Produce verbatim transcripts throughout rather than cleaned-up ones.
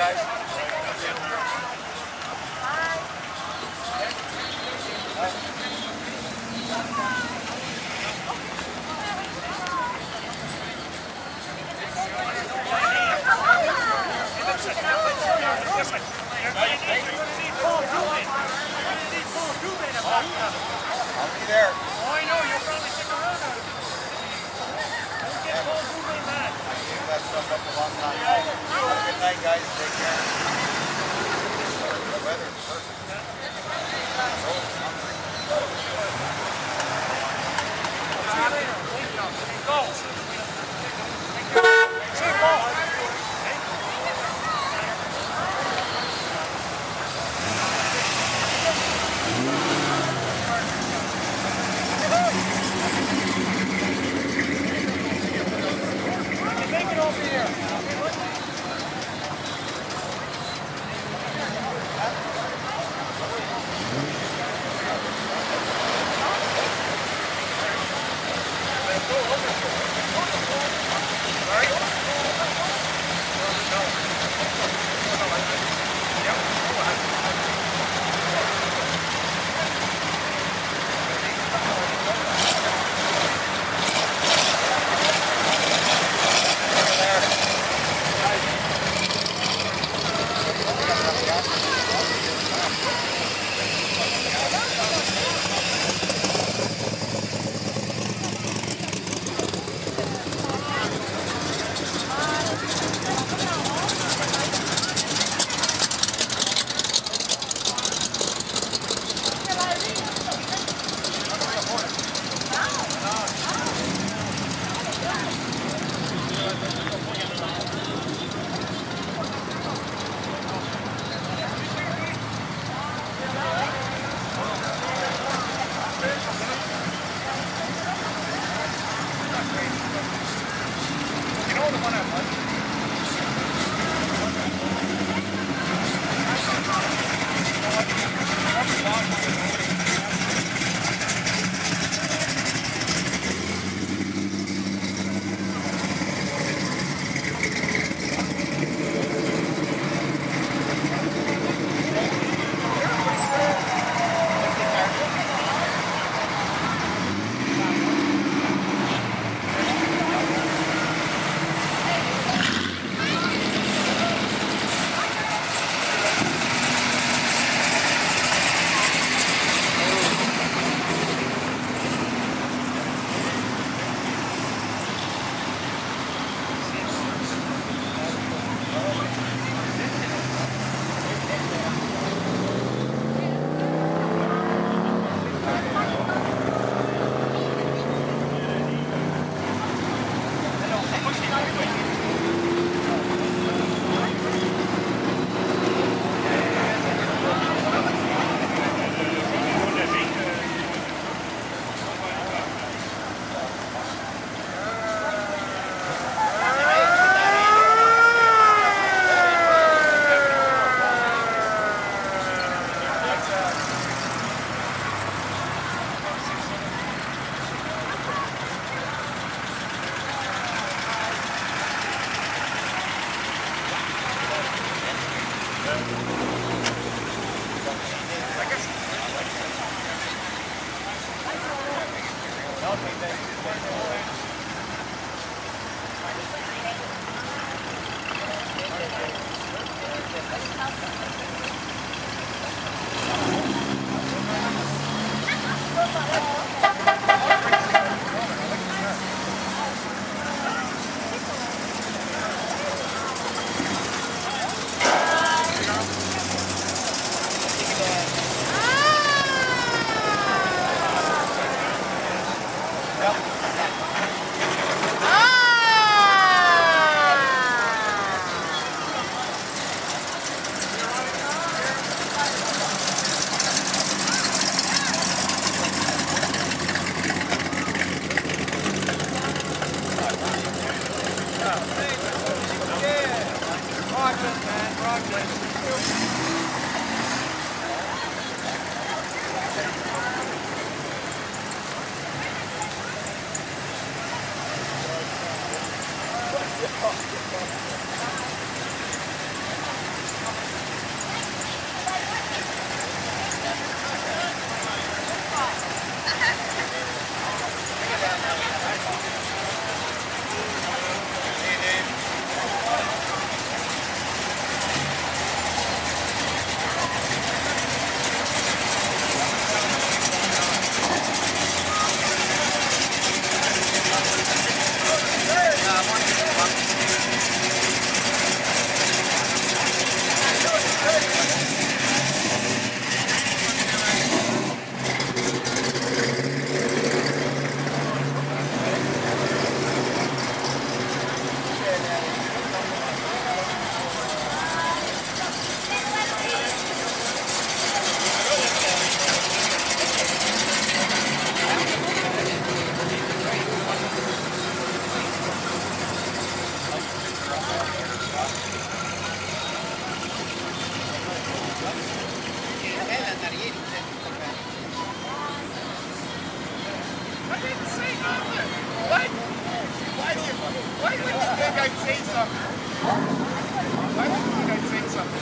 guys. I'll be there. Oh, I know, you'll probably stick around on it. Don't get cold moving that. I gave that stuff up a long time ago. Have a good night, guys. Take care. The weather is perfect. So hungry. See you later. Go. Take care. See you, Paul. Make it over here. might say something. I think you might say something.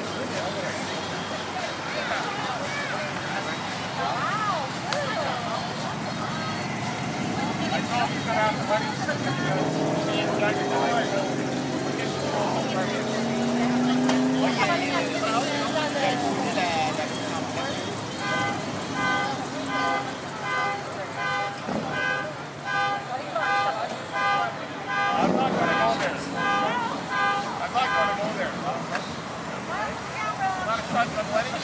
I told you to have the wedding certificate. Me and Jack are going to get the phone permit. I'm not going to go there. I'm not going to go there. I'm not a cousin of wedding.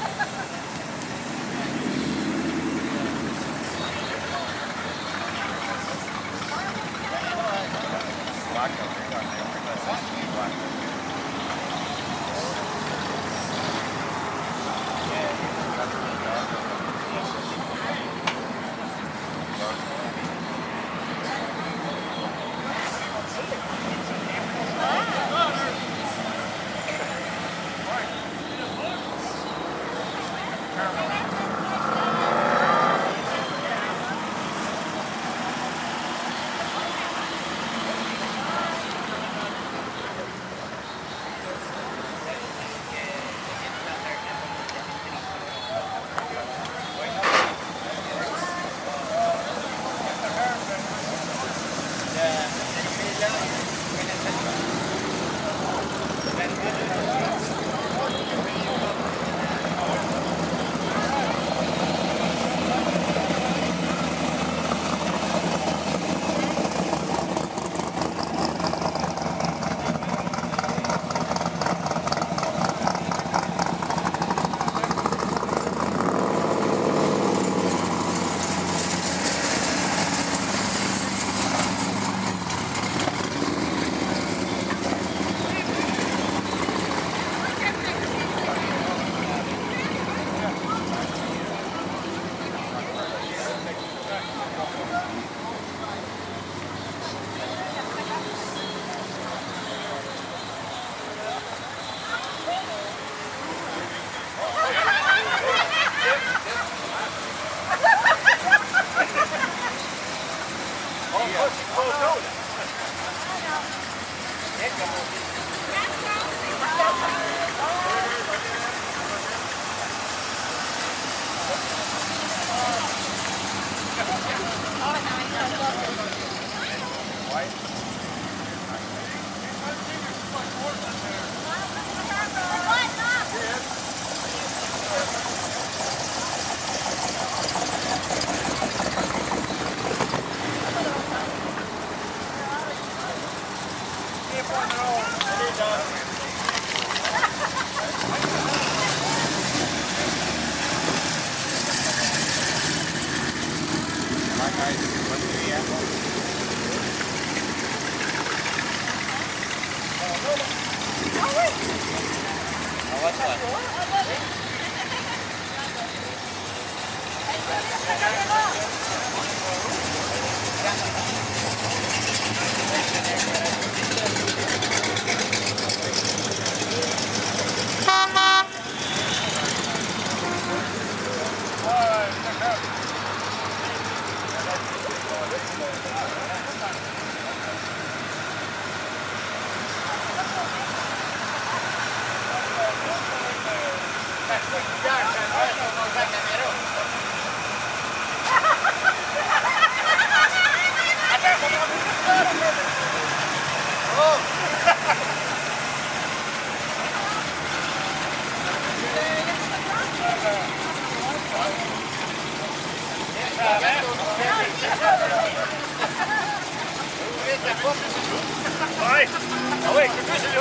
Vai! Ah ouais, que plus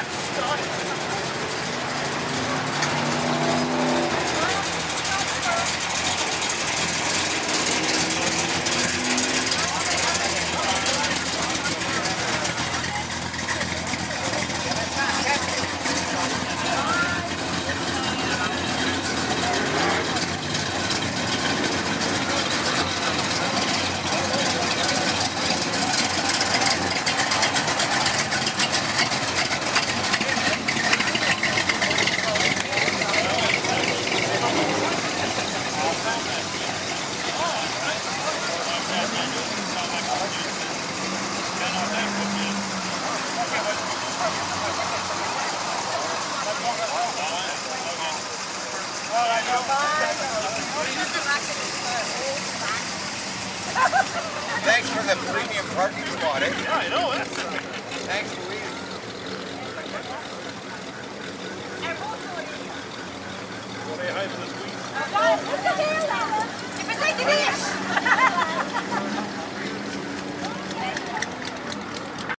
je Thanks for the premium parking spot, eh? Yeah, I know it. Thanks, Louise. Well, they hype this week. Guys, look at